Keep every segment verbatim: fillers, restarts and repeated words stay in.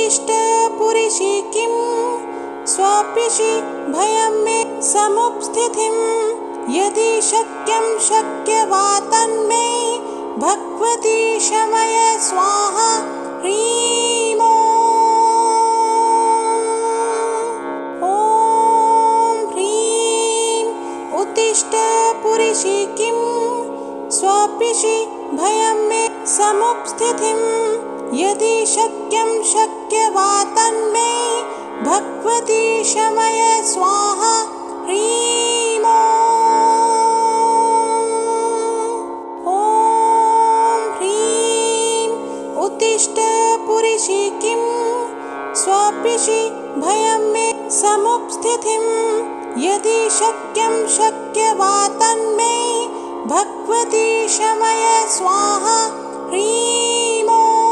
उत्तिष्ठ पुरुषि किं स्वाप्यसि भयं मे समुपस्थितिं यदि शक्यं शक्यवा तन्मे भगवती शमय स्वाहा ह्रीं ॐ ह्रीं उत्तिष्ठ पुरुषि किं स्वाप्यसि भयं मे समुपस्थितिं यदि शक्यं शक्यवा तन्मे भगवती शमय स्वाहा ह्रीं ॐ ह्रीं उत्तिष्ठ पुरुषि किं स्वाप्यसि भयं मे समुपस्थितिं यदि शक्यं शक्यवा तन्मे भगवती शमय स्वाहा ह्रीं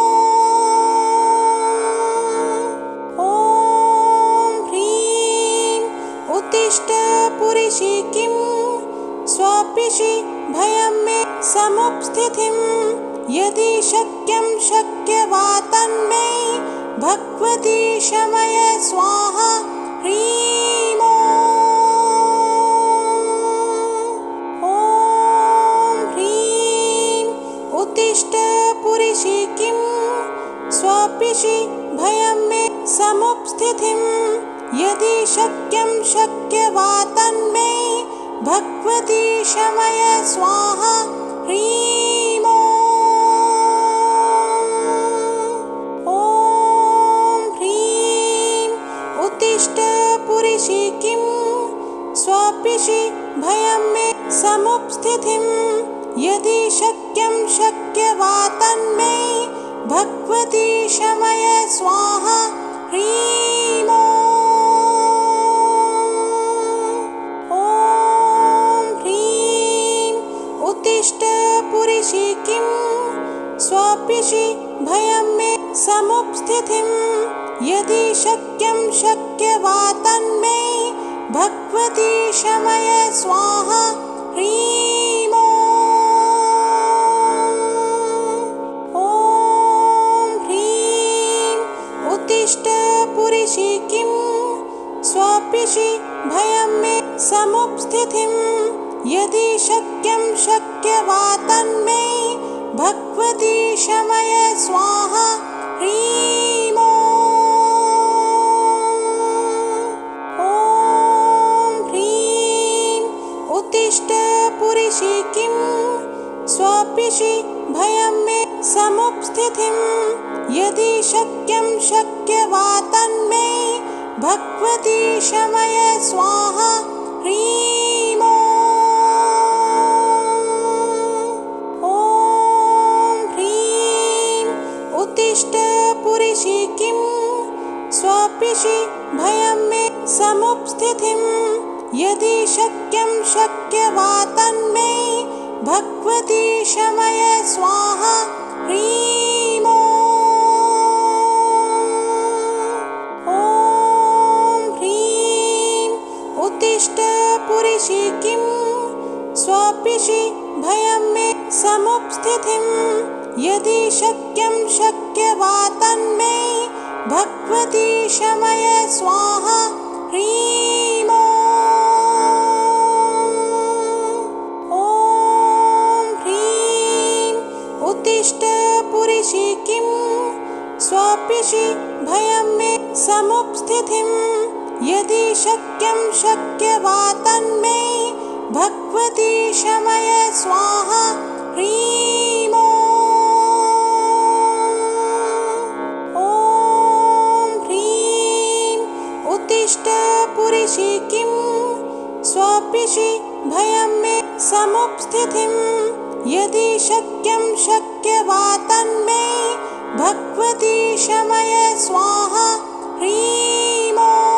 ॐ ह्रीं उत्तिष्ठ पुरुषि किं स्वाप्यसि भयं मे समुपस्थितिं यदि शक्यं शक्यवा तन्मे भगवती शमय स्वाहा ह्रीं ॐ ह्रीं उत्तिष्ठ पुरुषि किं स्वाप्यसि भयं मे समुपस्थितिं यदि शक्यं शक्यवा तन्मे भगवती शमय स्वाहा ह्रीं ॐ ह्रीं उत्तिष्ठ पुरुषि किं स्वाप्यसि भयं मे समुपस्थितिं यदि शक्यं शक्यवा तन्मे भगवती शमय स्वाहा ह्रीं ॐ ह्रीं उत्तिष्ठ पुरुषि किं स्वाप्यसि भयं मे समुपस्थितिं यदि शक्यं शक्यवा तन्मे भगवती शमय स्वाहा ह्रीं ॐ ह्रीं उत्तिष्ठ पुरुषि किं स्वाप्यसि भयं मे समुपस्थितिं यदि शक्यं शक्यवा तन्मे भगवती शमय स्वाहा ह्रीं ॐ ह्रीं उत्तिष्ठ पुरुषि किं स्वाप्यसि भयं मे समुपस्थितिं यदि शक्यं शक्यवा तन्मे भगवती शमय स्वाहा ह्रीं ॐ ह्रीं उत्तिष्ठ पुरुषि किं स्वाप्यसि भयं मे समुपस्थितिं यदि शक्यं शक्यवा तन्मे भगवती शमय स्वाहा ह्रीं ॐ ह्रीं उत्तिष्ठ पुरुषि किं स्वाप्यसि भयं मे समुपस्थितिं यदि शक्यं शक्यवा तन्मे भगवती शमय स्वाहा ह्रीं ॐ ह्रीं उत्तिष्ठ पुरुषि किं स्वाप्यसि भयं मे समुपस्थितिं यदि शक्यं शक्यवा तन्मे भगवती शमय स्वाहा ह्रीं ॐ ह्रीं उत्तिष्ठ पुरुषि किं स्वाप्यसि भयं मे समुपस्थितिं यदि शक्यं शक्यवा तन्मे भगवती शमय स्वाहा ह्रीं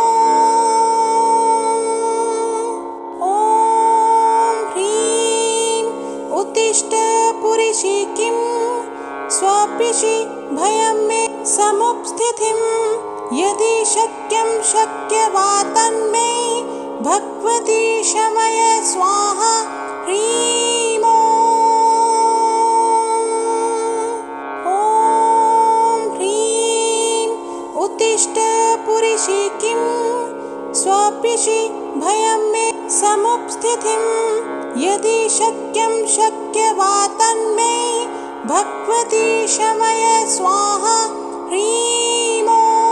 ॐ ह्रीं उत्तिष्ठ पुरुषि किं स्वाप्यसि भयं मे समुपस्थितिं यदि शक्यं शक्यवा तन्मे भगवती शमय स्वाहा ह्रीं ॐ यदि शक्यं शक्यवा तन्मे भगवती शमय स्वाहा ह्रीं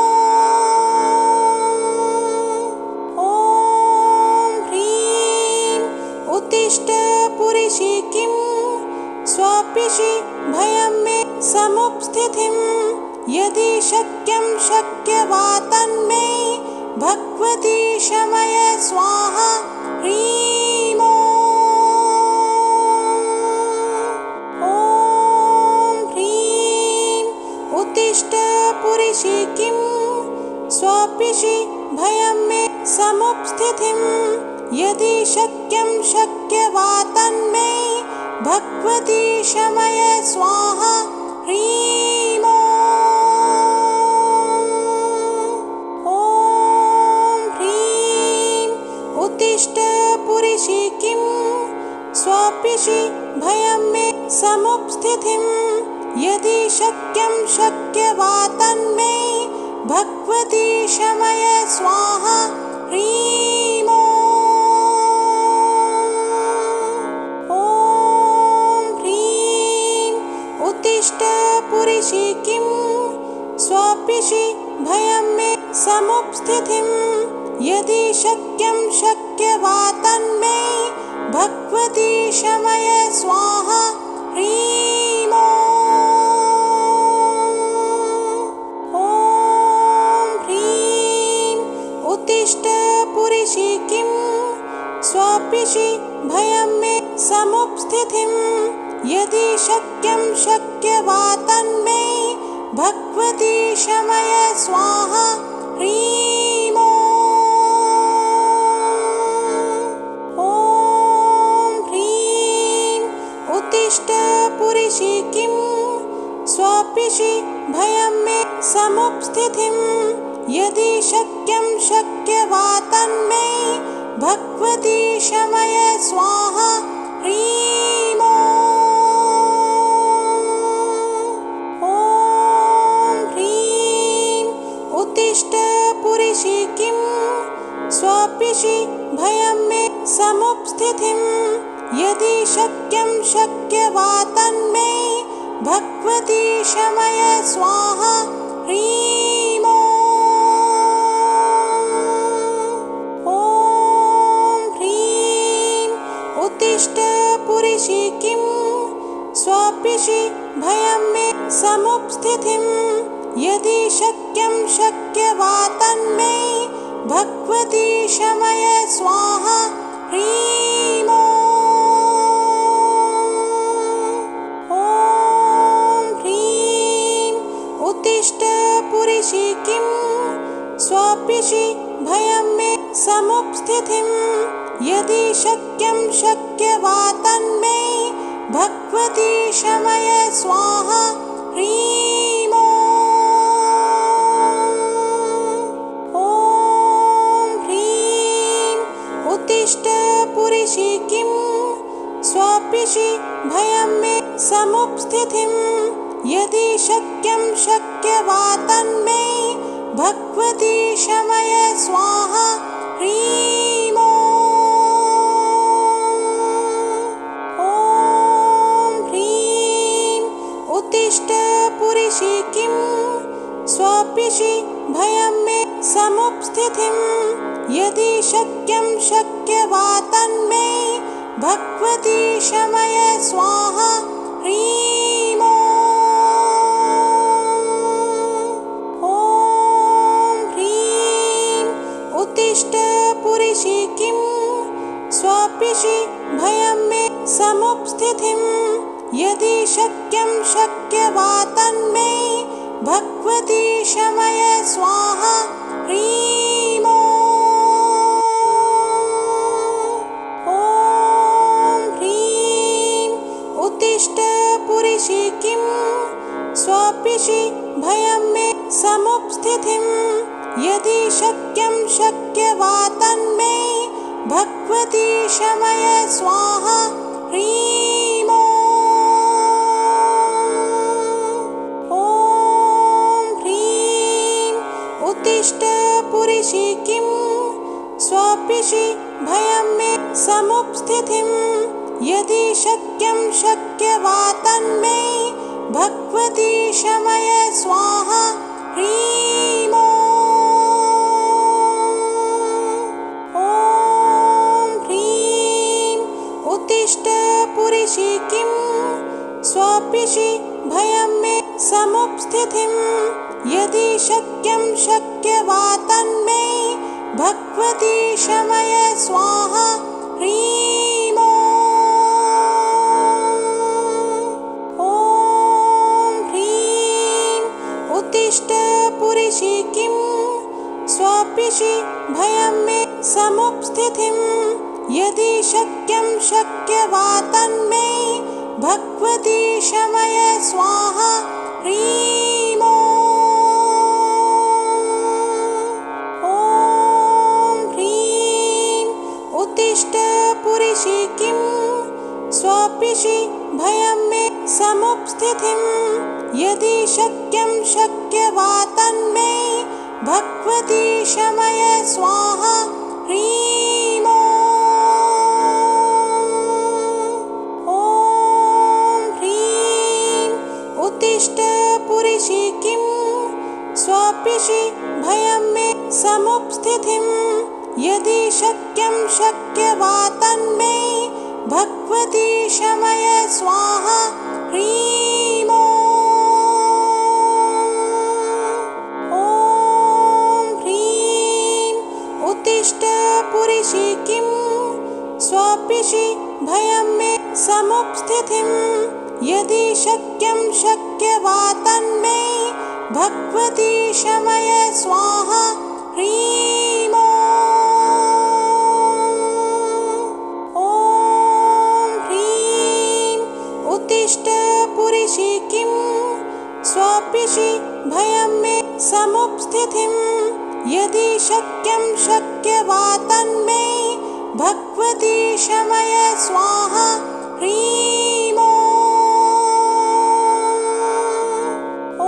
ॐ ह्रीं उत्तिष्ठ पुरुषि किं स्वपिषि भयं मे समुपस्थितिं यदि शक्यं शक्यवा तन्मे भगवती शमय स्वाहा ह्रीं ॐ ह्रीं उत्तिष्ठ पुरुषि किं स्वपिषि भयं मे समुपस्थितिं यदि शक्यं शक्यवा तन्मे भगवती शमय स्वाहा ह्रीं ॐ ह्रीं उत्तिष्ठ पुरुषि किं स्वपिषि भयं मे समुपस्थितिं यदि शक्यं शक्यवा तन्मे भगवती शमय स्वाहा ह्रीं ॐ ह्रीं उत्तिष्ठ पुरुषि किं स्वपिषि भयं मे समुपस्थितिं यदि शक्यं शक्यवा तन्मे भगवती शमय स्वाहा ह्रीं ॐ ह्रीं उत्तिष्ठ पुरुषि किं स्वपिषि भयं मे समुपस्थितिं यदि शक्यं शक्यवा तन्मे भगवती शमय स्वाहा ह्रीं ॐ ह्रीं उत्तिष्ठ पुरुषि किं स्वपिषि भयं मे समुपस्थितिं यदि शक्यं शक्यवा तन्मे भगवती शमय स्वाहा ह्रीं ॐ ह्रीं उत्तिष्ठ पुरुषि किं स्वपिषि भयं मे समुपस्थितिं यदि शक्यं शक्यवा तन्मे भगवती शमय स्वाहा ह्रीं ॐ ह्रीं उत्तिष्ठ पुरुषि किं स्वपिषि भयं मे समुपस्थितिं यदि शक्यं शक्यवा तन्मे भगवती शमय स्वाहा ह्रीं ॐ ह्रीं उत्तिष्ठ पुरुषि किं स्वपिषि भयं मे समुपस्थितिं यदि शक्यं शक्यवा तन्मे भगवती शमय स्वाहा ह्रीं ॐ ह्रीं उत्तिष्ठ पुरुषि किं स्वपिषि भयं मे समुपस्थितिं यदि शक्यं शक्यवा तन्मे भगवती शमय स्वाहा ह्रीं ॐ ह्रीं उत्तिष्ठ पुरुषि किं स्वपिषि भयं मे समुपस्थितिं यदि शक्यं शक्यवा तन्मे भगवती शमय स्वाहा ह्रीं ॐ ह्रीं उत्तिष्ठ पुरुषि किं स्वपिषि भयं मे समुपस्थितिं यदि शक्यं शक्यवा तन्मे भगवती शमय स्वाहा ह्रीं ॐ ह्रीं उत्तिष्ठ पुरुषि किं स्वपिषि भयं मे समुपस्थितिं यदि शक्यं शक्यवा तन्मे भगवती शमय स्वाहा ह्रीं ॐ ह्रीं उत्तिष्ठ पुरुषि किं स्वपिषि भयं मे समुपस्थितिं वा तन्मे भगवती शमय स्वाहा ह्रीं ॐ। ॐ ह्रीं उत्तिष्ठ पुरुषि किं स्वपिषि भयं मे समुपस्थितिं यदि शक्यं शक्य वा तन्मे भगवती शमय स्वाहा ह्रीं ॐ। ॐ ह्रीं उत्तिष्ठ पुरुषि किं स्वपिषि भयं मे समुपस्थितिं यदि शक्यं शक्य वा तन्मे भगवती शमय स्वाहा ह्रीं ॐ। ॐ ह्रीं उत्तिष्ठ पुरुषि किं स्वपिषि भयं मे समुपस्थितिं यदि शक्यं शक्य वा तन्मे भगवती शमय स्वाहा ह्रीं ॐ। ॐ ह्रीं उत्तिष्ठ पुरुषि किं स्वपिषि भयं मे समुपस्थितिं यदि शक्यं शक्य वा तन्मे भगवती शमय स्वाहा ह्रीं ॐ। ॐ ह्रीं उत्तिष्ठ पुरुषि किं स्वपिषि भयं मे समुपस्थितिं यदि शक्यं शक्य वा तन्मे भगवती शमय स्वाहा ह्रीं ॐ। ॐ ह्रीं उत्तिष्ठ पुरुषि किं स्वपिषि भयं मे समुपस्थितिं यदि शक्यं शक्य वा तन्मे भगवती शमय स्वाहा ह्रीं ॐ। ॐ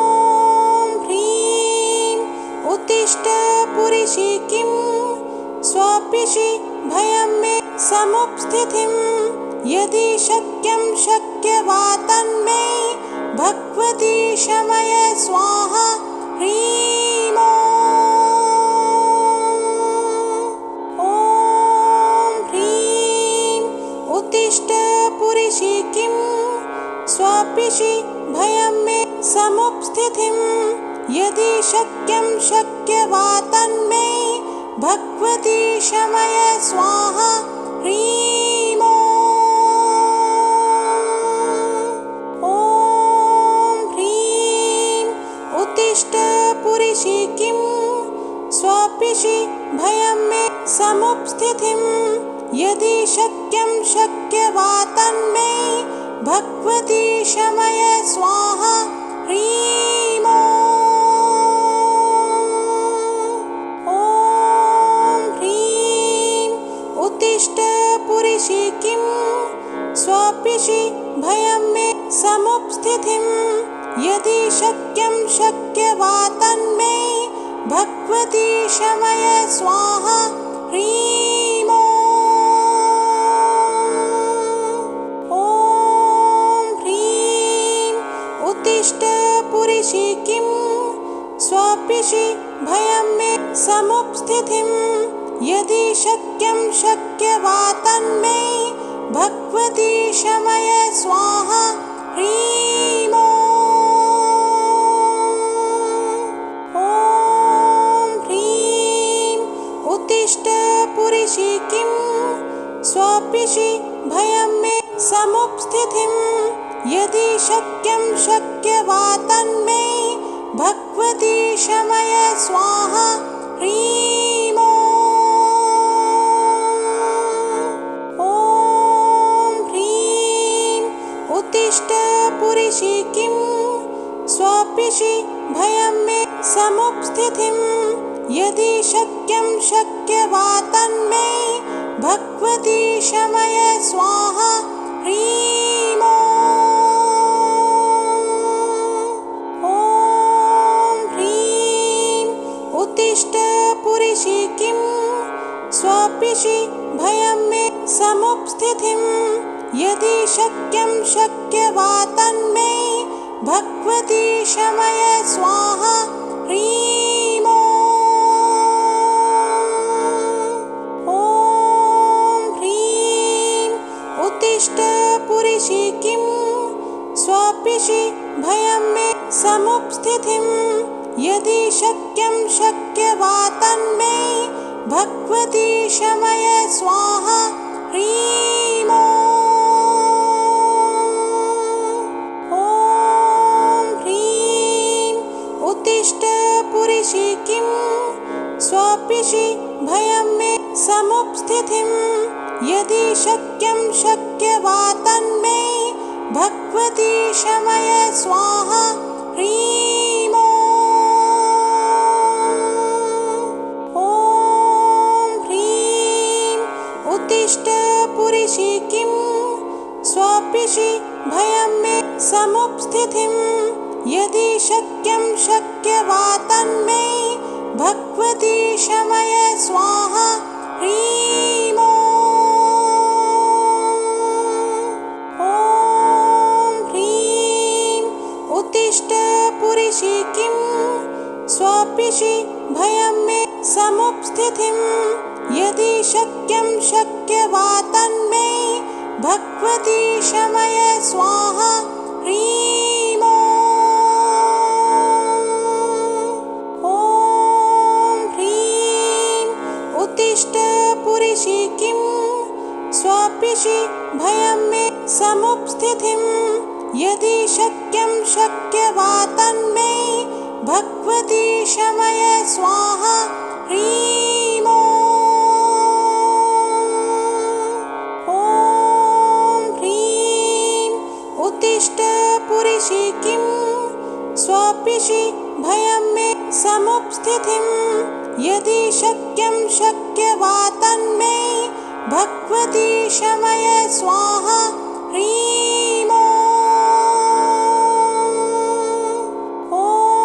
ह्रीं उत्तिष्ठ पुरुषि किं स्वपिषि भयं मे समुपस्थितिं यदि शक्यं शक्य वा तन्मे भगवती शमय स्वाहा ह्रीं ॐ। ॐ ह्रीं उत्तिष्ठ पुरुषि किं स्वपिषि भयं मे समुपस्थितिं यदि शक्यं शक्य वा तन्मे भगवती शमय स्वाहा ह्रीं ॐ। ॐ ह्रीं उत्तिष्ठ पुरुषि किं स्वपिषि भयं मे समुपस्थितिं यदि शक्यं शक्य वा तन्मे भगवती शमय स्वाहा ह्रीं ॐ। ॐ ह्रीं उत्तिष्ठ पुरुषि किं स्वपिषि भयं मे समुपस्थितिं यदि शक्यं शक्य वा तन्मे भगवती शमय स्वाहा ह्रीं ॐ। ॐ ह्रीं उत्तिष्ठ पुरुषि किं स्वपिषि भयं मे समुपस्थितिं यदि शक्यं शक्य वा तन्मे भगवती शमय स्वाहा ह्रीं ॐ। ॐ ह्रीं उत्तिष्ठ पुरुषि किं स्वपिषि भयं मे समुपस्थितिं यदि शक्यं शक्य वा तन्मे भगवती शमय स्वाहा ह्रीं ॐ। ॐ ह्रीं उत्तिष्ठ पुरुषि किं स्वपिषि भयं मे समुपस्थितिं यदि शक्यं शक्य वा तन्मे भगवती शमय स्वाहा ह्रीं ॐ। ॐ ह्रीं उत्तिष्ठ पुरुषि किं स्वपिषि भयं मे समुपस्थितिं यदि शक्यं शक्य वा तन्मे भगवती शमय स्वाहा ह्रीं ॐ। ॐ ह्रीं उत्तिष्ठ पुरुषि किं स्वापिषि भयं मे समुपस्थितिं यदि शक्यं शक्य वा तन्मे भगवती शमय स्वाहा ह्रीं ॐ। ॐ ह्रीं उत्तिष्ठ पुरुषि किं स्वापिषि भयं मे समुपस्थितिं यदि शक्यं शक्य वा तन्मे भगवती शमय स्वाहा ह्रीं ॐ। उत्तिष्ठ पुरुषि किं स्वापिषि भयं मे समुपस्थितिं यदि शक्यं शक्य वा तन्मे भगवती शमय स्वाहा ह्रीं ॐ। ॐ ह्रीं उत्तिष्ठ पुरुषि किं स्वापिषि भयं मे समुपस्थितिं यदि शक्यं शक्य वा तन्मे भगवती शमय स्वाहा ह्रीं ॐ। ॐ ह्रीं उत्तिष्ठ पुरुषि किं स्वापिषि भयं मे समुपस्थितिं यदि शक्यं शक्य वा तन्मे भगवती शमय स्वाहा ह्रीं ॐ। उत्तिष्ठ पुरुषि किं स्वापिषि भयं मे समुपस्थितिं यदि शक्यं शक्य वा तन्मे भगवती शमय स्वाहा ह्रीं ॐ। ॐ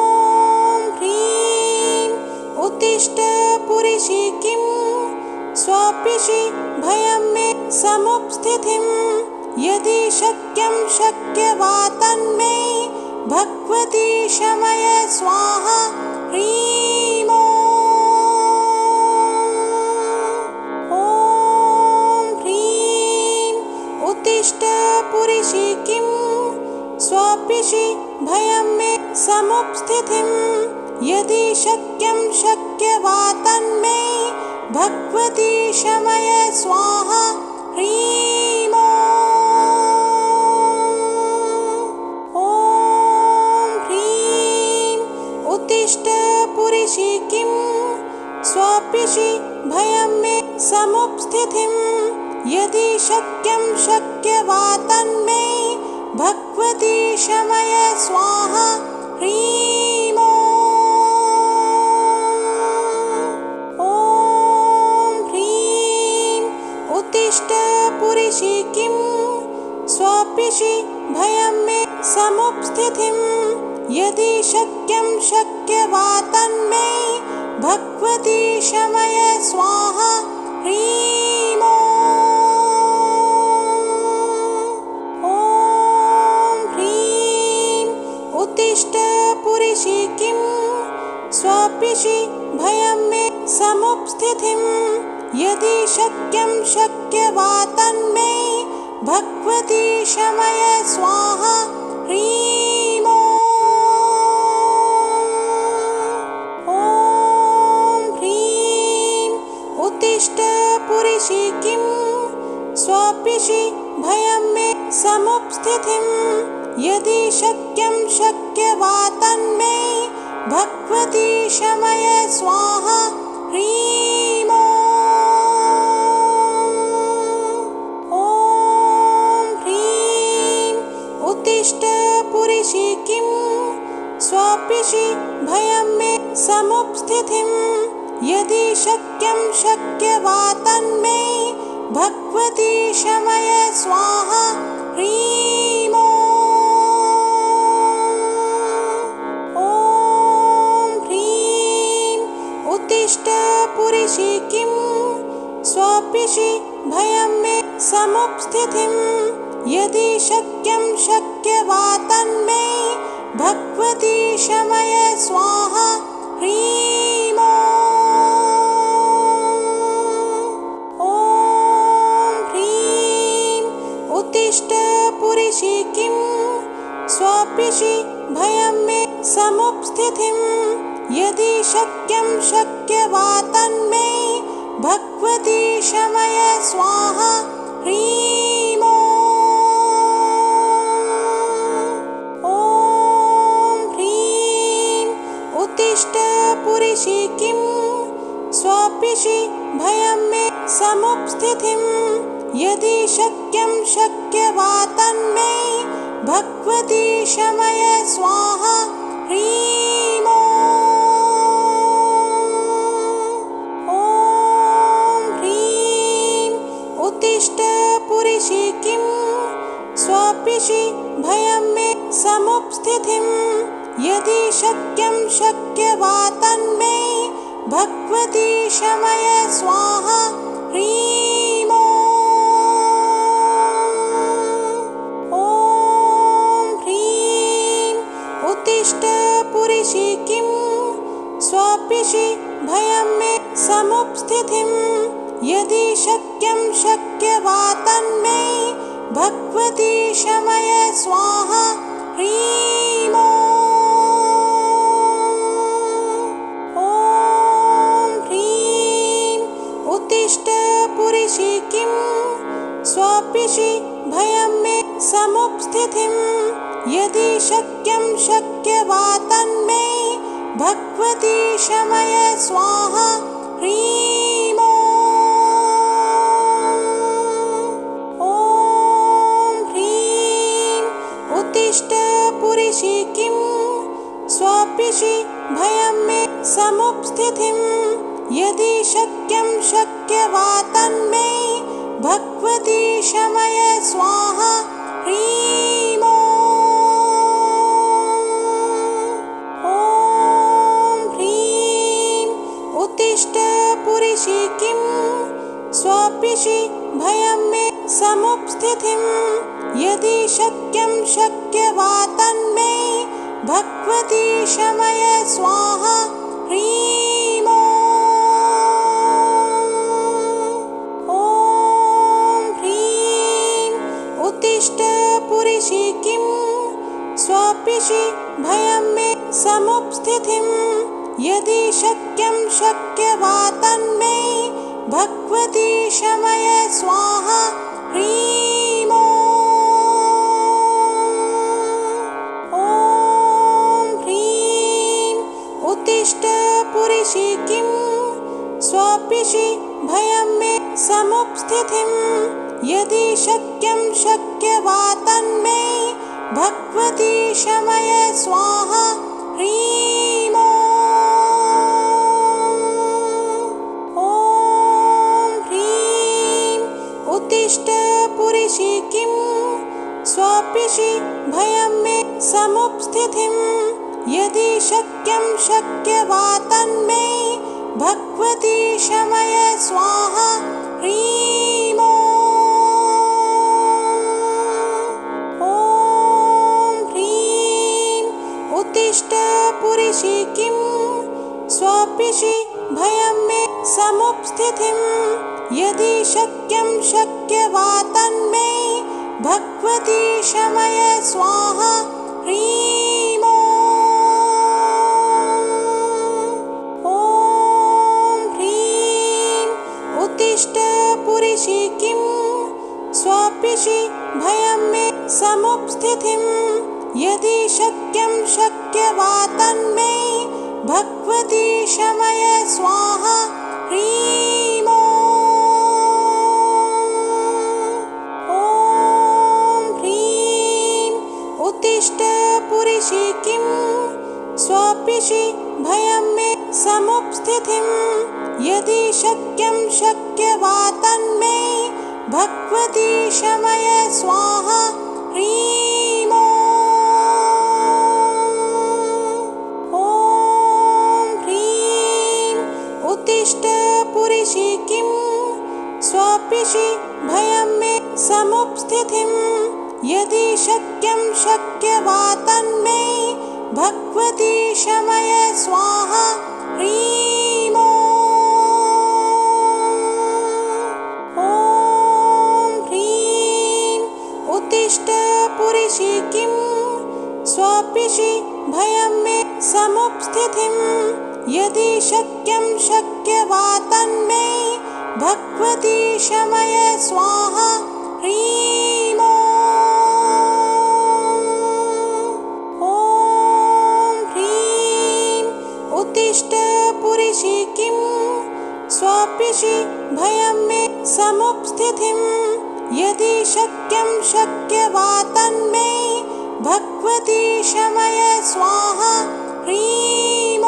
ह्रीं उत्तिष्ठ पुरुषि किं स्वापिषि भयं मे समुपस्थितिं यदि शक्यं शक्य वा तन्मे भगवती शमय स्वाहा ह्रीं ॐ। ॐ ह्रीं उत्तिष्ठ पुरुषि किं स्वापिषि भयं मे समुपस्थितिं यदि शक्यं शक्य वा तन्मे भगवती शमय स्वाहा ह्रीं ॐ। उत्तिष्ठ पुरुषि किं स्वापिषि भयं मे समुपस्थितिं यदि शक्यं शक्य वा तन्मे भगवती शमय स्वाहा ह्रीं ॐ। ॐ ह्रीं उत्तिष्ठ पुरुषि किं स्वापिषि भयं मे समुपस्थितिं यदि शक्यं शक्य वा तन्मे भगवती शमय स्वाहा ह्रीं ॐ। ॐ ह्रीं उत्तिष्ठ पुरुषि किं स्वापिषि भयं मे समुपस्थितिं यदि शक्यं शक्य वा तन्मे भगवती शमय स्वाहा ह्रीं ॐ। उत्तिष्ठ पुरुषि किं स्वापिषि भयं मे समुपस्थितिं यदि शक्यं शक्य वा तन्मे भगवती शमय स्वाहा ह्रीं ॐ। ॐ ह्रीं उत्तिष्ठ पुरुषि किं स्वापिषि भयं मे समुपस्थितिं यदि शक्यं शक्य वा तन्मे भगवती शमय स्वाहा ह्रीं ॐ। ॐ ह्रीं उत्तिष्ठ पुरुषि किं स्वापिषि भयं मे समुपस्थितिं यदि शक्यं शक्य भगवती शमय स्वाहा ह्रीं ॐ। ॐ ह्रीं उत्तिष्ठ पुरुषि किं स्वापिषि भयं मे समुपस्थितिं यदि शक्यं शक्यवा तन्मे भगवती शमय स्वाहा ह्रीं ॐ। ॐ ह्रीं उत्तिष्ठ पुरुषि किं स्वापिषि भयं मे समुपस्थितिं यदि शक्यं शक्यवा तन्मे भगवती शमय स्वाहा ह्रीं ॐ। ॐ ह्रीं उत्तिष्ठ पुरुषि किं स्वापिषि भयं मे समुपस्थितिं यदि शक्यं शक्यवा तन्मे भगवती शमय स्वाहा ह्रीं ॐ। ॐ ह्रीं उत्तिष्ठ पुरुषि किं स्वापिषि भयं मे समुपस्थितिं यदि शक्यं शक्यवा तन्मे भगवती शमय स्वाहा ह्रीं ॐ। ॐ ह्रीं उत्तिष्ठ पुरुषि किं स्वापिषि भयं मे समुपस्थितिं यदि शक्यं शक्यवा तन्मे भगवती शमय स्वाहा ह्रीं ॐ। ॐ ह्रीं उत्तिष्ठ पुरुषि किं स्वापिषि भयं मे समुपस्थितिं यदि शक्यं शक्यवा तन्मे भगवती शमय स्वाहा ह्रीं ॐ। ॐ ह्रीं उत्तिष्ठ पुरुषि किं स्वापिषि भयं मे समुपस्थितिं यदि शक्यं शक्यवा तन्मे भगवती शमय स्वाहा ह्रीं ॐ। ॐ ह्रीं उत्तिष्ठ पुरुषि किं स्वापिषि भयं मे समुपस्थितिं यदि शक्यं शक्यवा तन्मे भगवती शमय स्वाहा ह्रीं ॐ। ॐ ह्रीं उत्तिष्ठ पुरुषि किं स्वापिषि भयं मे समुपस्थितिं यदि शक्यं शक्यवा तन्मे भगवती शमय स्वाहा ह्रीं ॐ। ॐ ह्रीं उत्तिष्ठ पुरुषि किं स्वापिषि भयं मे समुपस्थितिं यदि शक्यं शक्यवा तन्मे भगवती शमय स्वाहा ह्रीं ॐ। ॐ ह्रीं उत्तिष्ठ पुरुषि किं स्वापिषि भयं मे समुपस्थितिं यदि शक्यं शक्यवा तन्मे भगवती शमय स्वाहा ह्रीं ॐ। ॐ ह्रीं उत्तिष्ठ पुरुषि किं स्वापिषि भयं मे समुपस्थितिं यदि शक्यं शक्यवा तन्मे भगवती शमय स्वाहा ह्रीं ॐ। ॐ ह्रीं उत्तिष्ठ पुरुषि किं स्वापिषि भयं मे समुपस्थितिं यदि शक्यं शक्यवा तन्मे भगवती शमय स्वाहा ह्रीं ॐ। ॐ ह्रीं उत्तिष्ठ पुरुषि किं स्वापिषि भयं मे समुपस्थितिं यदि शक्यं शक्यवा तन्मे भगवती शमय स्वाहा ह्रीं ॐ। ॐ ह्रीं उत्तिष्ठ पुरुषि किं स्वपिषि भयं मे समुपस्थितिं यदि शक्यं शक्यवा तन्मे भगवती शमय स्वाहा ह्रीं ॐ। ॐ ह्रीं उत्तिष्ठ पुरुषि किं स्वपिषि भयं मे समुपस्थितिं यदि शक्यं शक्यवा तन्मे भगवती शमय स्वाहा ह्रीं ॐ।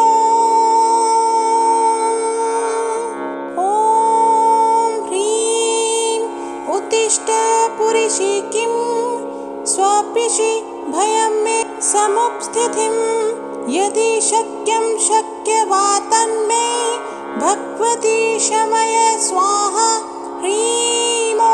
ॐ ह्रीं उत्तिष्ठ पुरुषि किं स्वपिषि भयं मे समुपस्थितिं यदि शक्यं शक्यवा तन्मे भगवती शमय स्वाहा ह्रीं ॐ।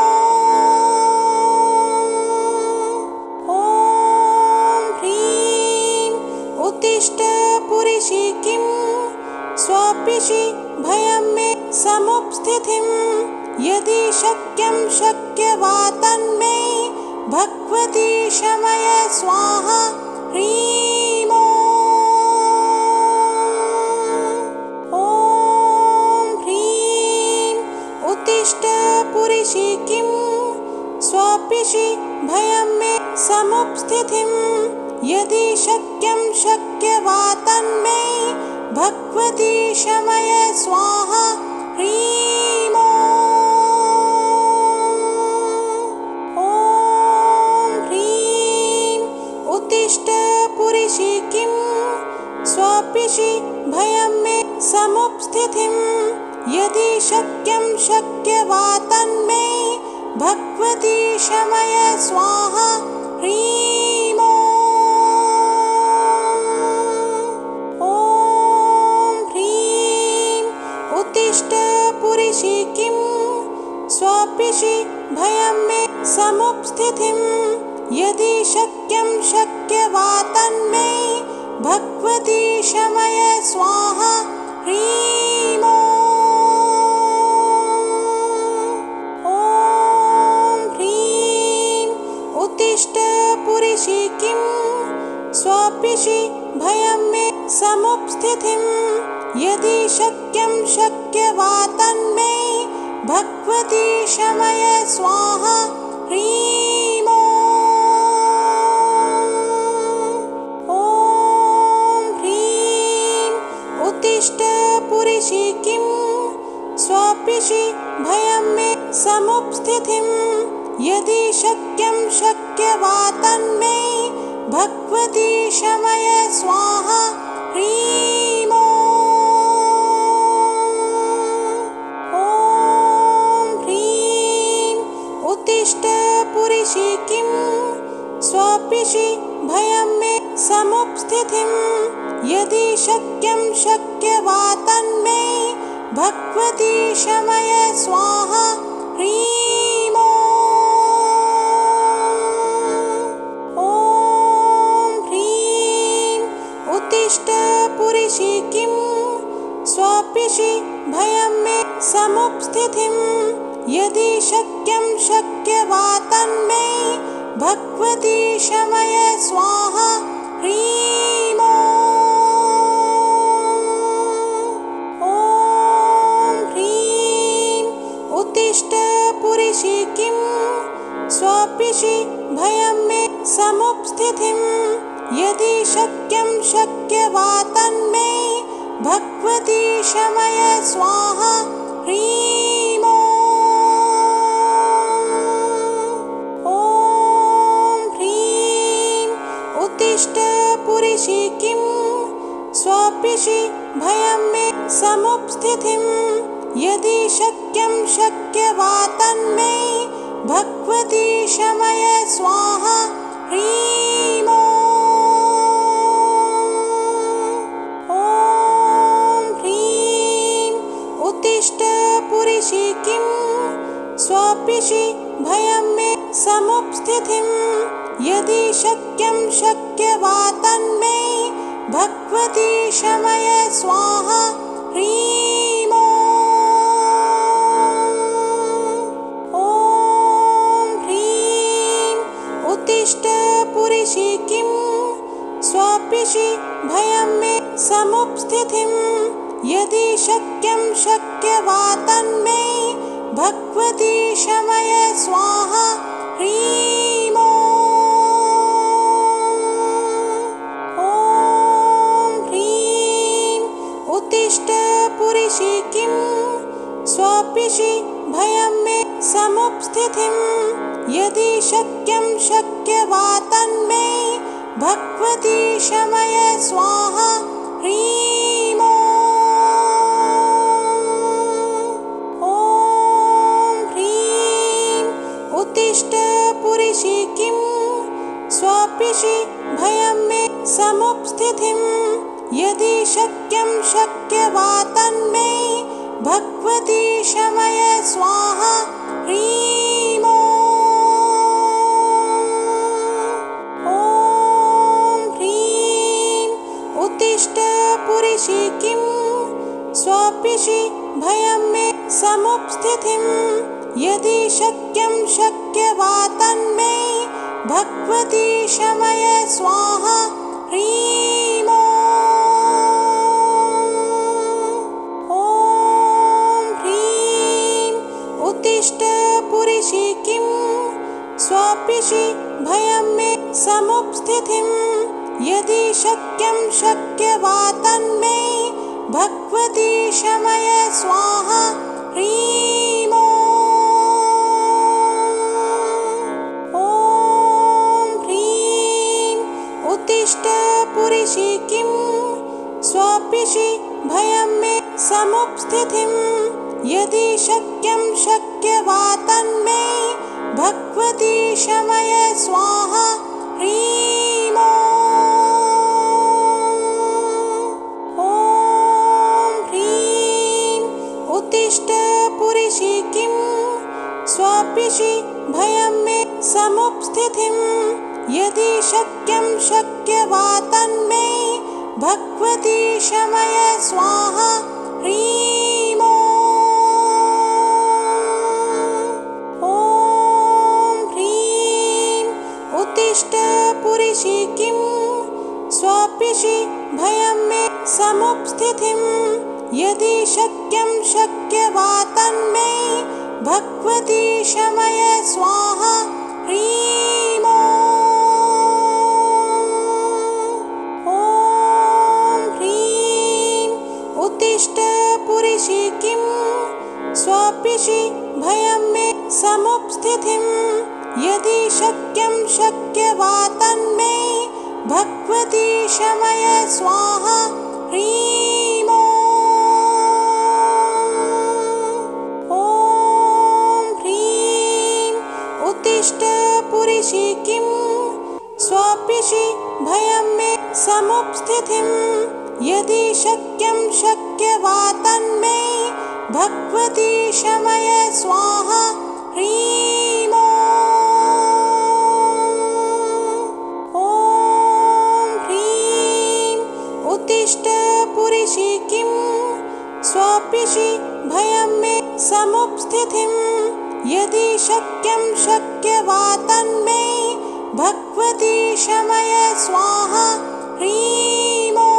उत्तिष्ठ पुरुषि किं स्वपिषि भयं मे समुपस्थितिं यदि शक्यं शक्यवा तन्मे भगवती शमय स्वाहा ह्रीं ॐ। ॐ ह्रीं उत्तिष्ठ पुरुषि किं स्वपिषि भयं मे समुपस्थितिं यदि शक्यं शक्यवा तन्मे भगवती शमय स्वाहा ह्रीं ॐ। ॐ ह्रीं उत्तिष्ठ पुरुषि किं स्वपिषि भयं मे समुपस्थितिं यदि शक्यं शक्यवा तन्मे भगवती शमय स्वाहा ह्रीं ॐ। उत्तिष्ठ पुरुषि किं स्वपिषि भयं मे समुपस्थितिं यदि शक्यं शक्यवा तन्मे भगवती शमय स्वाहा ह्रीं ॐ। ॐ ह्रीं उत्तिष्ठ पुरुषि किं स्वपिषि भयं मे समुपस्थितिं यदि शक्यं शक्यवा तन्मे भगवती शमय स्वाहा ह्रीं ॐ। ॐ ह्रीं उत्तिष्ठ पुरुषि किं स्वपिषि भयं मे समुपस्थितिं यदि शक्यं शक्यवा तन्मे भगवती शमय स्वाहा ह्रीं ॐ। उत्तिष्ठ पुरुषि किं स्वपिषि भयं मे समुपस्थितिं यदि शक्यं शक्यवा तन्मे भगवती शमय स्वाहा ह्रीं ॐ। ॐ ह्रीं उत्तिष्ठ पुरुषि किं स्वपिषि भयं मे समुपस्थितिं यदि शक्यं शक्यवा तन्मे भगवती शमय स्वाहा ह्रीं ॐ। ॐ ह्रीं उत्तिष्ठ पुरुषि किं स्वपिषि भयं मे समुपस्थितिं यदि शक्यं शक्यवा तन्मे भगवती शमय स्वाहा ह्रीं ॐ। उत्तिष्ठ पुरुषि किं स्वपिषि भयं मे समुपस्थितिं यदि शक्यं शक्यवा तन्मे भगवती शमय स्वाहा ह्रीं ॐ। ॐ ह्रीं उत्तिष्ठ पुरुषि किं स्वपिषि भयं मे समुपस्थितिं यदि शक्यं शक्यवा तन्मे भगवती शमय स्वाहा ह्रीं ॐ। ॐ ह्रीं उत्तिष्ठ पुरुषि किं स्वापिषि भयं मे समुपस्थितिं यदि शक्यं शक्यवा तन्मे भगवती शमय स्वाहा ह्रीं ॐ। ॐ ह्रीं उत्तिष्ठ पुरुषि किं स्वापिषि भयं मे समुपस्थितिं यदि शक्यं शक्यवा तन्मे भगवती शमय स्वाहा ह्रीं ॐ। ॐ ह्रीं उत्तिष्ठ पुरुषि किं स्वापिषि भयं मे समुपस्थितिं यदि शक्यं शक्यवा तन्मे भगवती शमय स्वाहा ह्रीं ॐ। उत्तिष्ठ पुरुषि किं स्वापिषि भयं मे समुपस्थितिं यदि शक्यं शक्यवा तन्मे भगवती शमय स्वाहा ह्रीं ॐ। ॐ ह्रीं उत्तिष्ठ पुरुषि किं स्वापिषि भयं मे समुपस्थितिं यदि शक्यं शक्यवा तन्मे भगवती शमय स्वाहा ह्रीं ॐ। ॐ ह्रीं उत्तिष्ठ पुरुषि किं स्वापिषि भयं मे समुपस्थितिं यदि शक्यं शक्यवा तन्मे भगवती शमय स्वाहा ह्रीं ॐ। उत्तिष्ठ पुरुषि किं स्वापिषि भयं मे समुपस्थितिं यदि शक्यं शक्यवा तन्मे भगवती शमय स्वाहा ह्रीं ॐ। ॐ ह्रीं उत्तिष्ठ पुरुषि किं स्वापिषि भयं मे समुपस्थितिं यदि शक्यं शक्यवा तन्मे भगवती शमय स्वाहा ह्रीं ॐ। ॐ ह्रीं उत्तिष्ठ पुरुषि किं स्वापिषि भयं मे समुपस्थितिं यदि शक्यं शक्यवा तन्मे भगवती शमय स्वाहा ह्रीं ॐ। उत्तिष्ठ पुरुषि किं स्वापिषि भयं मे समुपस्थितिं यदि शक्यं शक्यवा तन्मे भगवती शमय स्वाहा ह्रीं ॐ। ॐ ह्रीं उत्तिष्ठ पुरुषि किं स्वापिषि भयं मे समुपस्थितिं यदि शक्यं शक्यवा तन्मे भगवती शमय स्वाहा ह्रीं ॐ।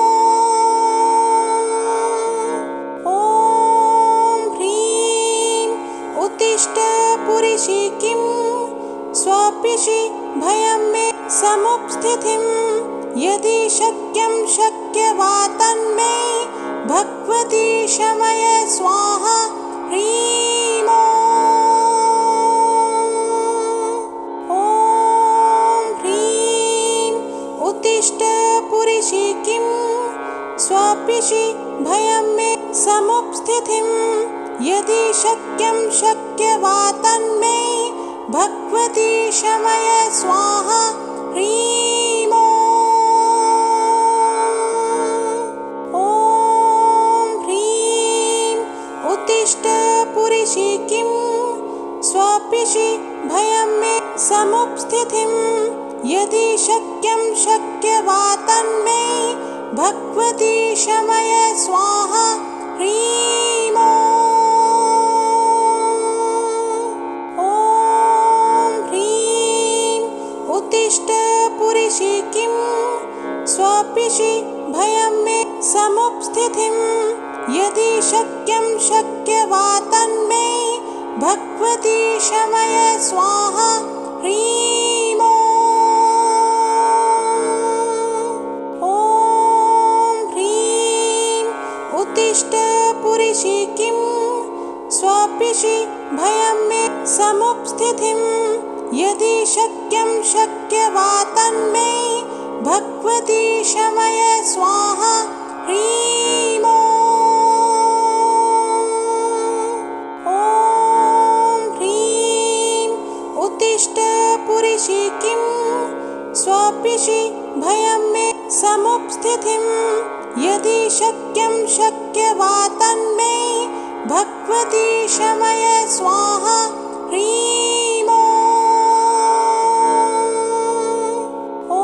ॐ ह्रीं उत्तिष्ठ पुरुषि किं स्वापिषि भयं मे समुपस्थितिं यदि शक्यं शक्यवा तन्मे भगवती शमय स्वाहा ह्रीं ॐ। उत्तिष्ठ पुरुषि किं स्वापिषि भयं मे समुपस्थितिं यदि शक्यं शक्यवा तन्मे भगवती शमय स्वाहा ह्रीं ॐ। ॐ ह्रीं उत्तिष्ठ पुरुषि किं स्वापिषि भयं मे समुपस्थितिं यदि शक्यं शक्य शक्यवा तन्मे भगवती शमय स्वाहा ह्रीं ॐ। ॐ ह्रीं उत्तिष्ठ पुरुषे किं स्वपिषि भयं मे समुपस्थितिं यदि शक्यं शक्यवा तन्मे भगवती शमय स्वाहा ह्रीं ॐ। ॐ ह्रीं उत्तिष्ठ पुरुषे किं स्वपिषि भयं मे समुपस्थितिं यदि शक्यं शक्यवा तन्मे भगवती शमय स्वाहा ह्रीं ॐ। उत्तिष्ठ पुरुषे किं स्वपिषि भयं मे समुपस्थितिं यदि शक्यं शक्यवा तन्मे भगवती शमय स्वाहा ह्रीं ॐ। ॐ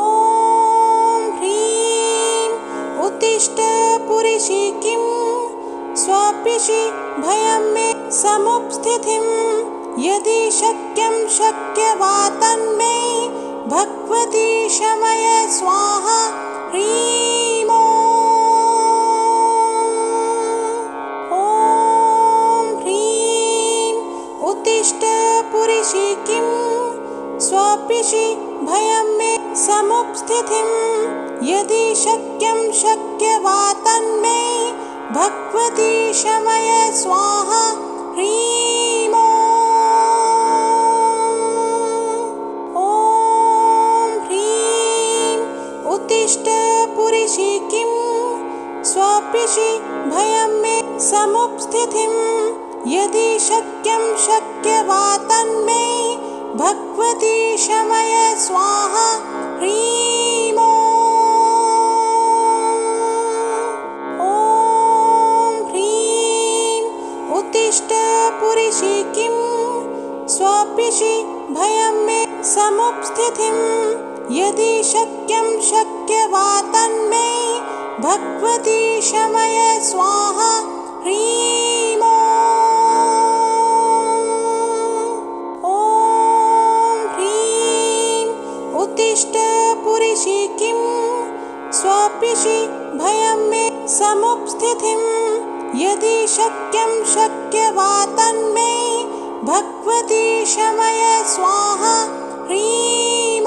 ह्रीं उत्तिष्ठ पुरुषे किं स्वपिषि भयं मे समुपस्थितिं यदि शक्यं शक्यवा तन्मे भगवती शमय स्वाहा ह्रीं ॐ। ॐ ह्रीं उत्तिष्ठ पुरुषे किं स्वपिषि भयं मे समुपस्थितिं यदि शक्यं शक्यवा तन्मे भगवती शमय स्वाहा ह्रीं ॐ। उत्तिष्ठ पुरुषे किं स्वपिषि भयं मे समुपस्थितिं यदि शक्यं शक्यवा तन्मे भगवती शमय स्वाहा ह्रीं ॐ। ॐ ह्रीं उत्तिष्ठ पुरुषे किं स्वपिषि भयं मे समुपस्थितिं यदि शक्यं शक्यवा तन्मे भगवती शमय स्वाहा ह्रीं ॐ। ॐ ह्रीं उत्तिष्ठ पुरुषे किं स्वपिषि भयं मे समुपस्थितिं यदि शक्यं शक्यवा तन्मे भगवती शमय स्वाहा ह्रीं ॐ।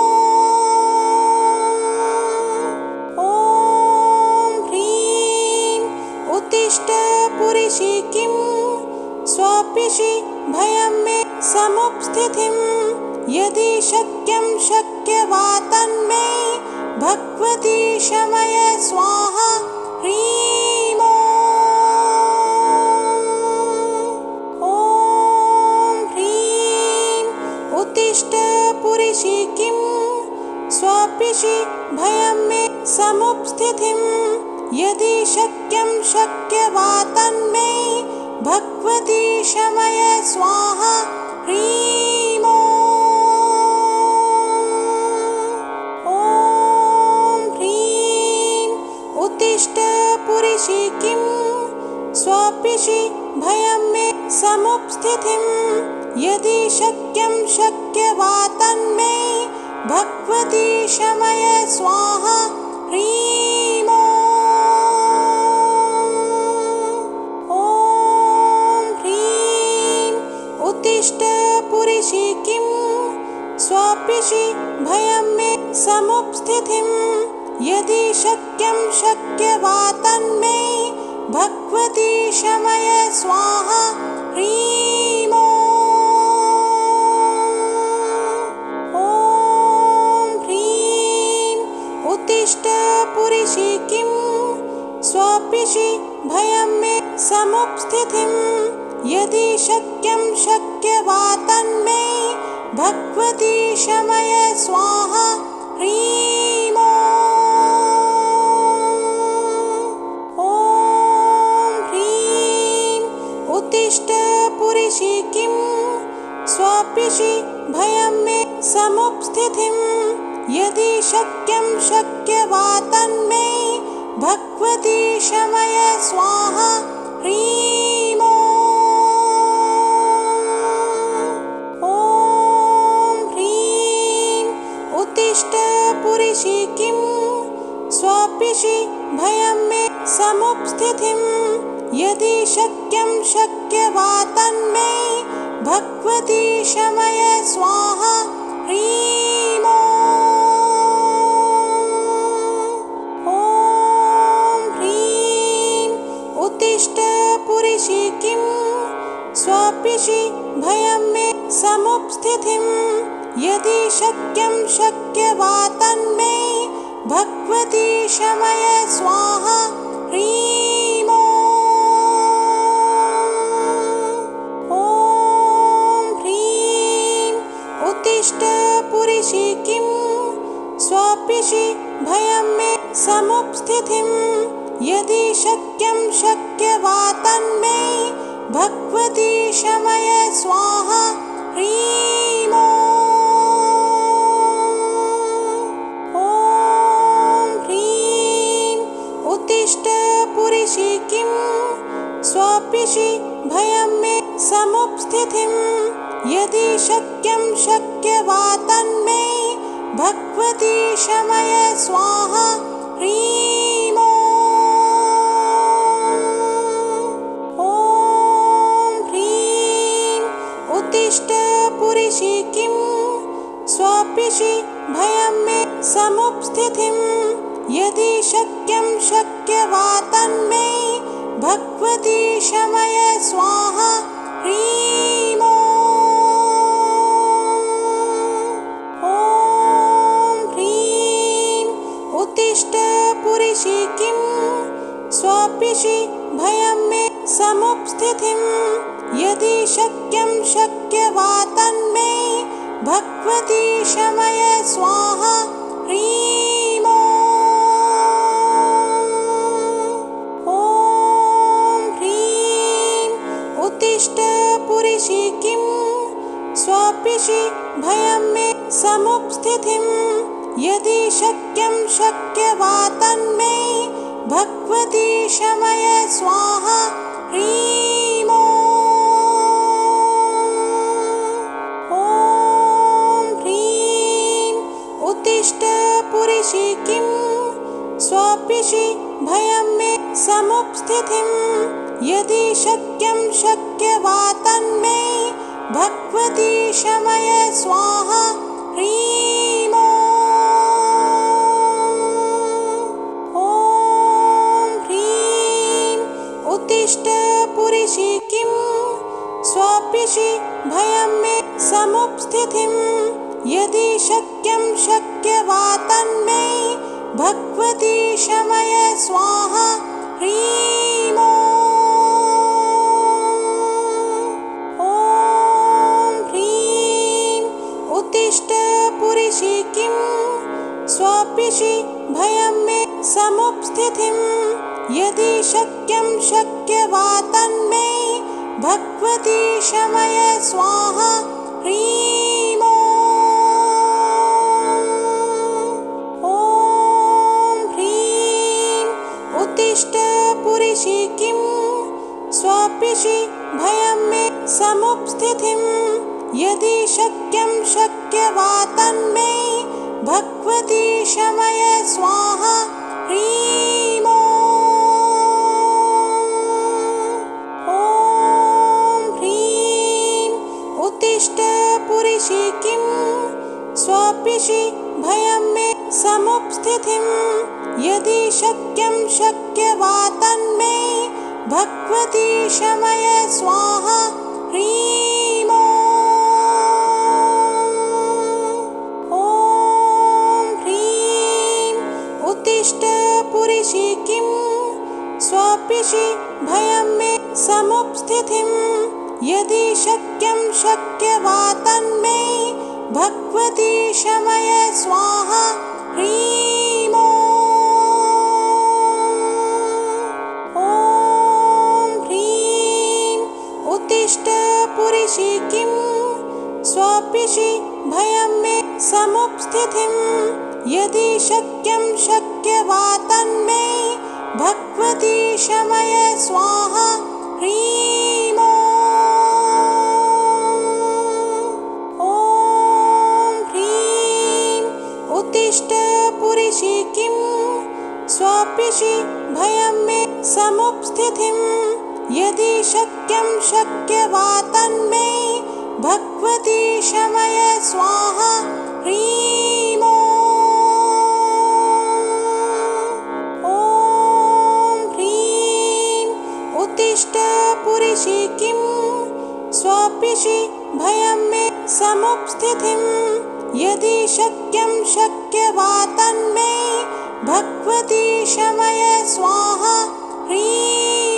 उत्तिष्ठ पुरुषे किं स्वपिषि भयं मे समुपस्थितिं यदि शक्यं शक्यवा तन्मे भगवती शमय स्वाहा ह्रीं ॐ। ॐ ह्रीं उत्तिष्ठ पुरुषे किं स्वपिषि भयं मे समुपस्थितिं यदि शक्यं शक्यवा तन्मे भगवती शमय स्वाहा ह्रीं ॐ। ॐ ह्रीं उत्तिष्ठ पुरुषे किं स्वपिषि भयं मे समुपस्थितिं यदि शक्यं शक्यवा तन्मे भगवती शमय स्वाहा ह्रीं ॐ। उत्तिष्ठ पुरुषे किं स्वपिषि भयं मे समुपस्थितिं यदि शक्यं शक्यवा तन्मे भगवती शमय स्वाहा ह्रीं ॐ। ॐ ह्रीं उत्तिष्ठ पुरुषे किं स्वपिषि भयं मे समुपस्थितिं यदि शक्यं शक्यवा तन्मे भगवती शमय स्वाहा ह्रीं ॐ। ॐ ह्रीं उत्तिष्ठ पुरुषे किं स्वपिषि भयं मे समुपस्थितिं यदि शक्यं शक्य वा तन्मे भगवती शमय स्वाहा ह्रीं ॐ ह्रीं उत्तिष्ठ पुरुषि किं स्वापिषि भयं मे समुपस्थितिं यदि शक्यं शक्य वा तन्मे भगवती शमय स्वाहा ह्रीं ॐ ह्रीं उत्तिष्ठ पुरुषि किं स्वापिषि भयं मे समुपस्थितिं यदि शक्यं शक्य वा तन्मे भगवती शमय स्वाहा ह्रीं ॐ ह्रीं उत्तिष्ठ पुरुषि किं स्वापिषि भयं मे समुपस्थितिं यदि शक्यं शक्य वा तन्मे भगवती शमय स्वाहा ह्रीं ॐ ह्रीं उत्तिष्ठ पुरुषि किं स्वापिषि भयं मे समुपस्थितिं यदि शक्यं शक्य वा तन्मे भगवती शमय स्वाहा ह्रीं ॐ ह्रीं उत्तिष्ठ पुरुषि किं स्वापिषि भयं मे समुपस्थितिं यदि शक्यं शक्य वा तन्मे भगवती शमय स्वाहा ह्रीं ॐ ह्रीं उत्तिष्ठ पुरुषि किं स्वापिषि भयं मे समुपस्थितिं यदि शक्यं शक्य वा तन्मे भगवती शमय स्वाहा ह्रीं ॐ ह्रीं उत्तिष्ठ पुरुषि किं स्वापिषि भयं मे समुपस्थितिं यदि शक्यं शक्य वा तन्मे भगवती शमय स्वाहा ह्रीं ॐ ह्रीं उत्तिष्ठ पुरुषि किं स्वापिषि भयं मे समुपस्थितिं यदि शक्यं शक्य वा तन्मे भगवती शमय स्वाहा ह्रीं ॐ ह्रीं उत्तिष्ठ पुरुषि किं स्वापिषि भयं मे समुपस्थितिं यदि शक्यं शक्य वा तन्मे भगवती शमय स्वाहा ह्रीं ॐ ह्रीं उत्तिष्ठ पुरुषि किं स्वापिषि भयं मे समुपस्थितिं यदि शक्यं शक्य वा तन्मे भगवती शमय स्वाहा ह्रीं ॐ ह्रीं उत्तिष्ठ पुरुषि किं स्वापिषि भयं मे समुपस्थितिं यदि शक्यं शक्य वा तन्मे भगवती शमय स्वाहा ह्रीं ॐ ह्रीं उत्तिष्ठ पुरुषि किं स्वापिषि भयं मे समुपस्थितिं यदि शक्यं शक्य वा तन्मे भगवती शमय स्वाहा ह्रीं ॐ ह्रीं उत्तिष्ठ पुरुषि किं स्वापिषि भयं मे समुपस्थितिं यदि शक्यं शक्य वा तन्मे भगवती शमय स्वाहा ह्रीं ॐ ह्रीं उत्तिष्ठ पुरुषि किं स्वापिषि भयं मे समुपस्थितिं यदि शक्यं शक्य वा तन्मे भगवती शमय स्वाहा ह्रीं ॐ ह्रीं उत्तिष्ठ पुरुषे किं स्वापिषि भयं मे समुपस्थितिं यदि शक्यं शक्य वा तन्मे भगवती शमय स्वाहा ह्रीं ॐ ह्रीं उत्तिष्ठ पुरुषे किं स्वापिषि भयं मे समुपस्थितिं यदि शक्यं शक्य वा तन्मे भगवती शमय स्वाहा ह्रीं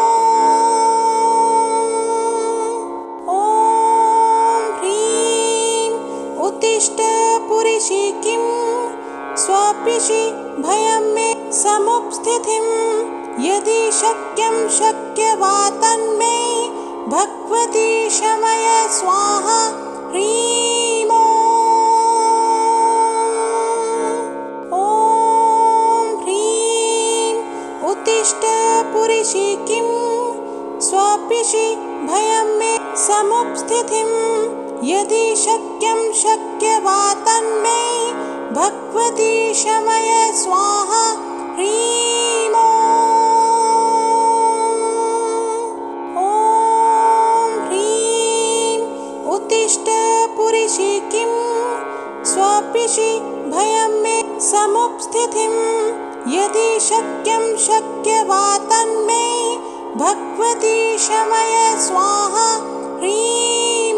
ॐ ह्रीं उत्तिष्ठ पुरुषे किं स्वापिषि भयं मे समुपस्थितिं यदि शक्यं शक्य वा तन्मे भगवती शमय स्वाहा ह्रीं ॐ ह्रीं उत्तिष्ठ पुरुषे किं स्वापिषि भयं मे समुपस्थितिं यदि शक्यं शक्य वा तन्मे भगवती शमय स्वाहा ह्रीं ॐ ह्रीं उत्तिष्ठ पुरुषे किं स्वापिषि भयं मे समुपस्थितिं यदि शक्यं शक्य वा तन्मे भगवती शमय स्वाहा ह्रीं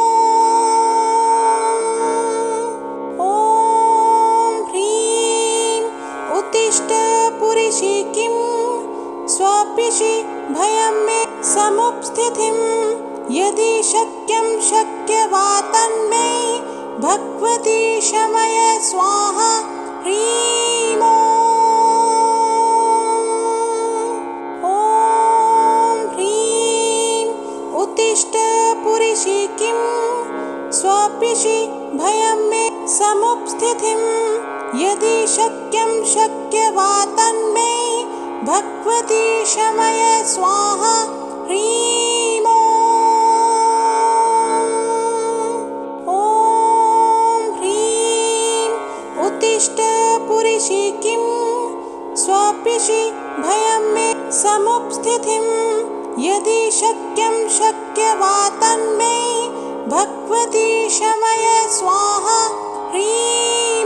ॐ ह्रीं उत्तिष्ठ पुरुषे किं स्वापिषि भयं मे समुपस्थितिं यदि शक्यं शक्य वा तन्मे भगवती शमय स्वाहा ह्रीं ॐ ह्रीं उत्तिष्ठ पुरुषे किं स्वापिषि भयं मे समुपस्थितिं यदि शक्यं शक्य वा तन्मे भगवती शमय स्वाहा ह्रीं ॐ ह्रीं उत्तिष्ठ पुरुषे किं स्वापिषि भयं मे समुपस्थितिं यदि शक्यं शक्य वा तन्मे भगवती शमय स्वाहा ह्रीं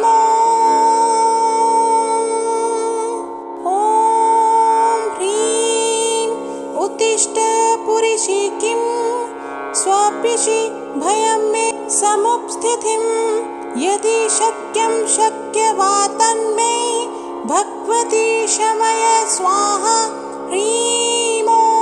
ॐ ह्रीं उत्तिष्ठ पुरुषे किं स्वापिषि भयं मे समुपस्थितिं यदि शक्यं शक्य वा तन्मे भगवती शमय स्वाहा ह्रीं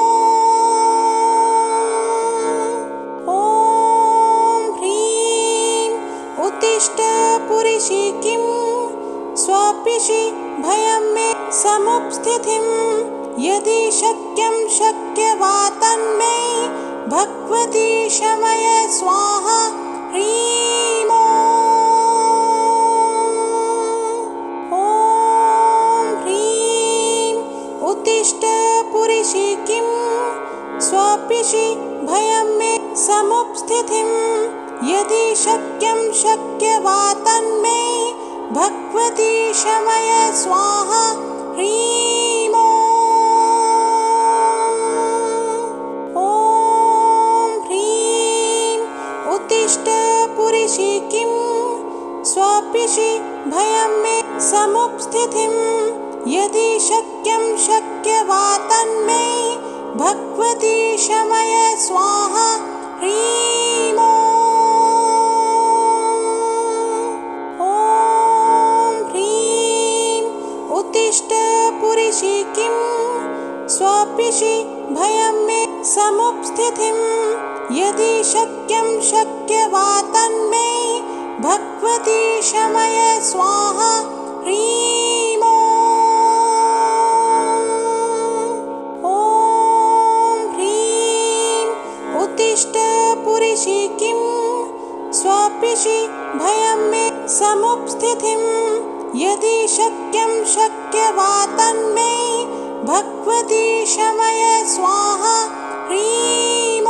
ॐ ह्रीं उत्तिष्ठ पुरुषे किं स्वापिषि भयं मे समुपस्थितिं यदि शक्यं शक्य वा तन्मे भगवती शमय स्वाहा ह्रीं ॐ ह्रीं उत्तिष्ठ पुरुषे किं स्वापिषि भयं मे समुपस्थितिं यदि शक्यं शक्य वा तन्मे भगवती शमय स्वाहा ह्रीं ॐ ह्रीं उत्तिष्ठ पुरुषे किं स्वापिषि भयं मे समुपस्थितिं यदि शक्यं शक्य वा तन्मे भगवती शमय स्वाहा ह्रीं ॐ ह्रीं उत्तिष्ठ पुरुषे किं स्वापिषि भयं मे समुपस्थितिं यदि शक्यं शक्य वा तन्मे भगवती शमय स्वाहा ह्रीं ॐ ह्रीं उत्तिष्ठ पुरुषे किं स्वापिषि भयं मे समुपस्थितिं यदि शक्यं शक्य वा तन्मे भगवती शमय स्वाहा ह्रीं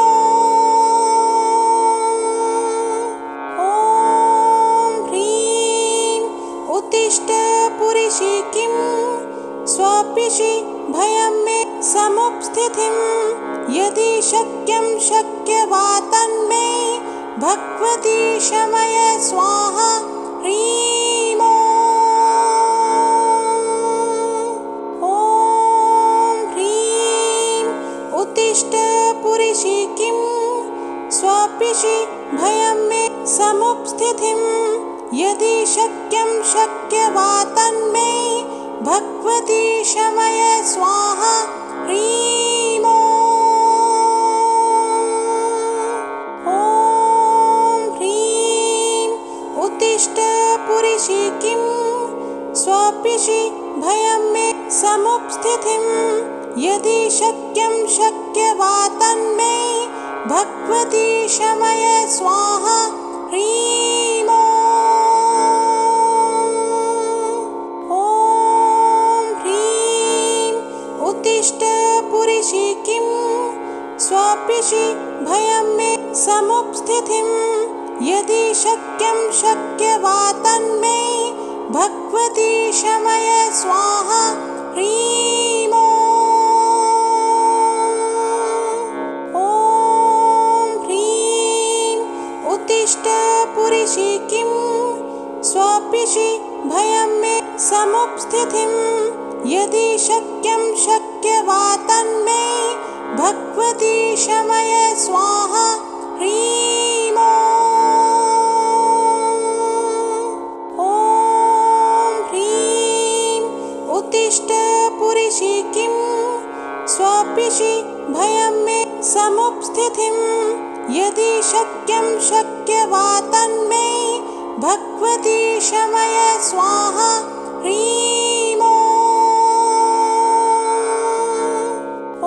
ॐ ह्रीं उत्तिष्ठ पुरुषि किं स्वपिषि भयं मे समुपस्थितिं यदि शक्यं शक्य वा तन्मे भगवती शमय स्वाहा ह्रीं ॐ ह्रीं उत्तिष्ठ पुरुषि किं स्वपिषि भयं मे समुपस्थितिं यदि शक्यं शक्य वा तन्मे भगवती शमय स्वाहा ह्रीं ॐ ह्रीं उत्तिष्ठ पुरुषि किं स्वपिषि भयं मे समुपस्थितिं यदि शक्यं शक्य वा तन्मे भगवती शमय स्वाहा ह्रीं ॐ ह्रीं उत्तिष्ठ पुरुषि किं स्वपिषि भयं मे समुपस्थितिं यदि शक्यं शक्य वा तन्मे भगवती शमय स्वाहा ह्रीं ॐ ह्रीं उत्तिष्ठ पुरुषि किं स्वपिषि भयं मे समुपस्थितिं यदि शक्यं शक्य वा तन्मे भगवती शमय स्वाहा ह्रीं ॐ ह्रीं उत्तिष्ठ पुरुषि किं स्वपिषि भयं मे समुपस्थितिं यदि शक्यं शक्य वा तन्मे भगवती शमय स्वाहा ह्रीं ॐ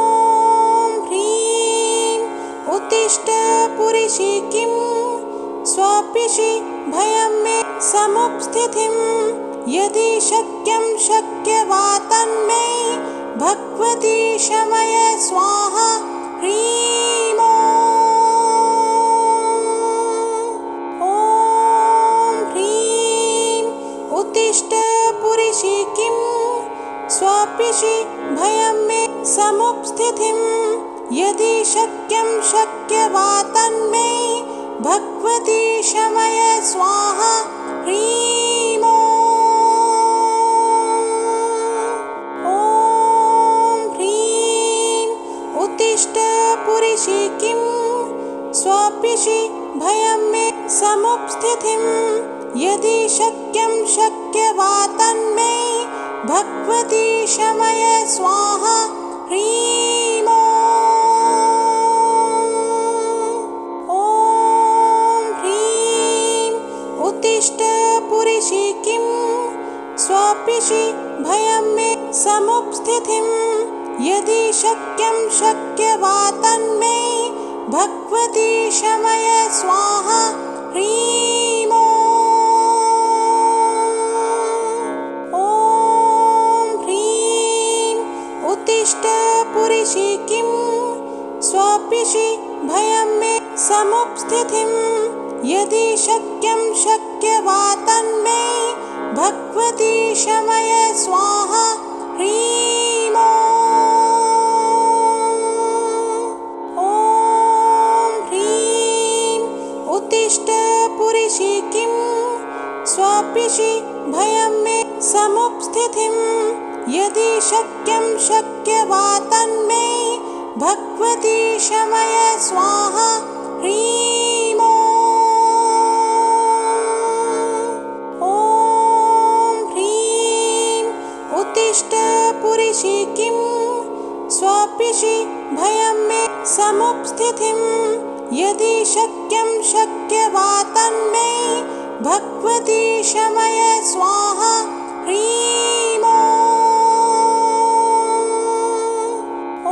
ह्रीं उत्तिष्ठ पुरुषि किं स्वपिषि भयं मे समुपस्थितिं यदि शक्यं शक्य वा तन्मे भगवती शमय स्वाहा ह्रीं ॐ ह्रीं उत्तिष्ठ पुरुषि किं स्वपिषि भयं मे समुपस्थितिं यदि शक्यं शक्य वा तन्मे भगवती शमय स्वाहा ह्रीं ॐ ह्रीं उत्तिष्ठ पुरुषि किं स्वपिषि भयं मे समुपस्थितिं यदि शक्यं शक्य वा तन्मे भगवती शमय स्वाहा ह्रीं ॐ ह्रीं उत्तिष्ठ पुरुषि किं स्वपिषि भयं मे समुपस्थितिं यदि शक्यं शक्य वा तन्मे भगवती शमय स्वाहा ह्रीं ॐ ह्रीं उत्तिष्ठ पुरुषि किं स्वपिषि भयं मे समुपस्थितिं यदि शक्यं शक्य वा तन्मे भगवती शमय स्वाहा ह्रीं ॐ ह्रीं उत्तिष्ठ पुरुषि किं स्वपिषि भयं मे समुपस्थितिं यदि शक्यं शक्य वा तन्मे भगवती शमय स्वाहा ह्रीं ॐ ह्रीं उत्तिष्ठ पुरुषि किं स्वपिषि भयं मे समुपस्थितिं यदि शक्यं शक्य वा तन्मे भगवती शमय स्वाहा ह्रीं ॐ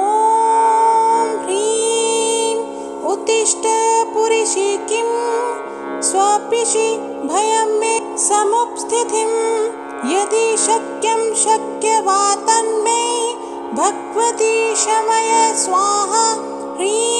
ह्रीं उत्तिष्ठ पुरुषि किं स्वपिषि भयं मे समुपस्थितिं यदि शक्यं शक्यवा तन्मे भगवती शमय स्वाहा ह्रीं